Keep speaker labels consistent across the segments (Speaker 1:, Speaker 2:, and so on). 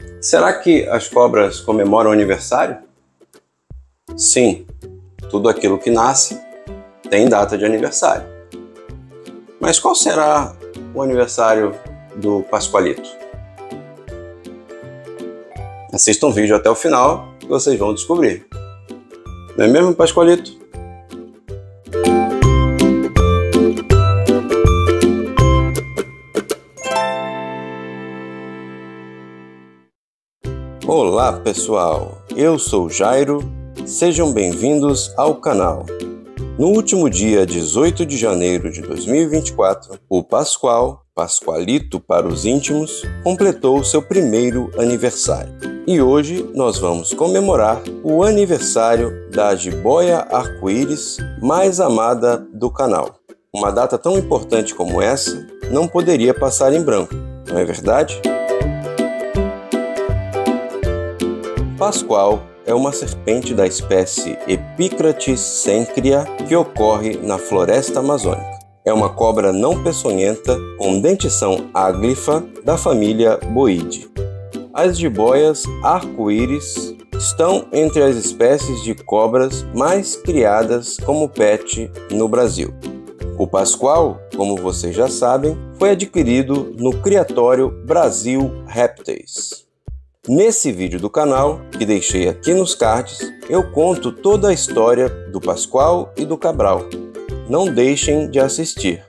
Speaker 1: Será que as cobras comemoram aniversário? Sim, tudo aquilo que nasce tem data de aniversário. Mas qual será o aniversário do Pascoalito? Assistam o vídeo até o final que vocês vão descobrir. Não é mesmo, Pascoalito? Olá pessoal, eu sou Jairo, sejam bem-vindos ao canal. No último dia 18 de janeiro de 2024, o Pascoalito para os íntimos, completou seu primeiro aniversário. E hoje nós vamos comemorar o aniversário da jiboia arco-íris mais amada do canal. Uma data tão importante como essa não poderia passar em branco, não é verdade? Pascoal é uma serpente da espécie Epicrates cencria que ocorre na floresta amazônica. É uma cobra não peçonhenta com dentição áglifa da família Boidae. As jiboias arco-íris estão entre as espécies de cobras mais criadas como pet no Brasil. O Pascoal, como vocês já sabem, foi adquirido no criatório Brasil Répteis. Nesse vídeo do canal, que deixei aqui nos cards, eu conto toda a história do Pascoal e do Cabral. Não deixem de assistir.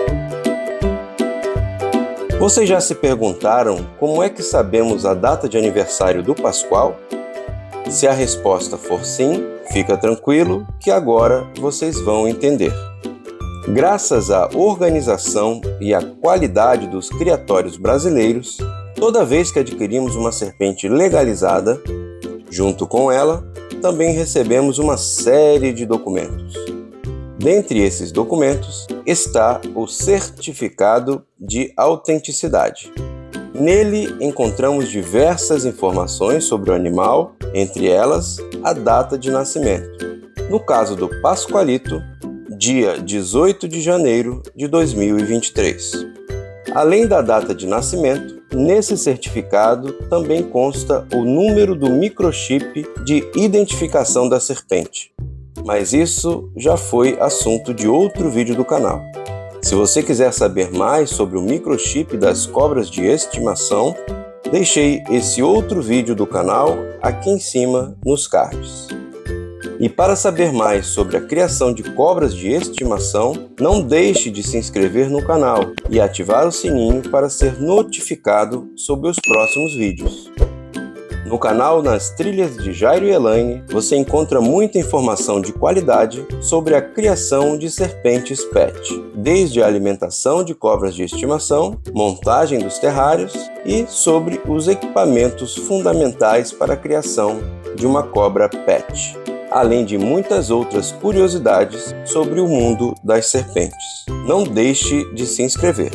Speaker 1: Vocês já se perguntaram como é que sabemos a data de aniversário do Pascoal? Se a resposta for sim, fica tranquilo que agora vocês vão entender. Graças à organização e à qualidade dos criatórios brasileiros, toda vez que adquirimos uma serpente legalizada, junto com ela, também recebemos uma série de documentos. Dentre esses documentos está o certificado de autenticidade. Nele encontramos diversas informações sobre o animal, entre elas a data de nascimento. No caso do Pascoalito, dia 18 de janeiro de 2023. Além da data de nascimento, nesse certificado também consta o número do microchip de identificação da serpente. Mas isso já foi assunto de outro vídeo do canal. Se você quiser saber mais sobre o microchip das cobras de estimação, deixei esse outro vídeo do canal aqui em cima nos cards. E para saber mais sobre a criação de cobras de estimação, não deixe de se inscrever no canal e ativar o sininho para ser notificado sobre os próximos vídeos. No canal Nas Trilhas de Jairo e Elaine, você encontra muita informação de qualidade sobre a criação de serpentes pet, desde a alimentação de cobras de estimação, montagem dos terrários e sobre os equipamentos fundamentais para a criação de uma cobra pet, além de muitas outras curiosidades sobre o mundo das serpentes. Não deixe de se inscrever.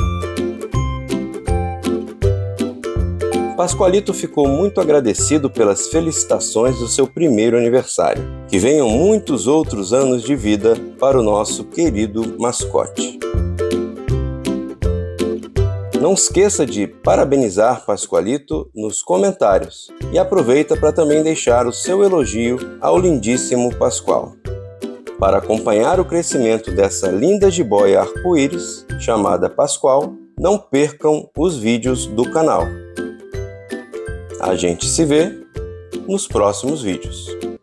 Speaker 1: Pascoalito ficou muito agradecido pelas felicitações do seu primeiro aniversário. Que venham muitos outros anos de vida para o nosso querido mascote. Não esqueça de parabenizar Pascoalito nos comentários e aproveita para também deixar o seu elogio ao lindíssimo Pascoal. Para acompanhar o crescimento dessa linda jiboia arco-íris, chamada Pascoal, não percam os vídeos do canal. A gente se vê nos próximos vídeos.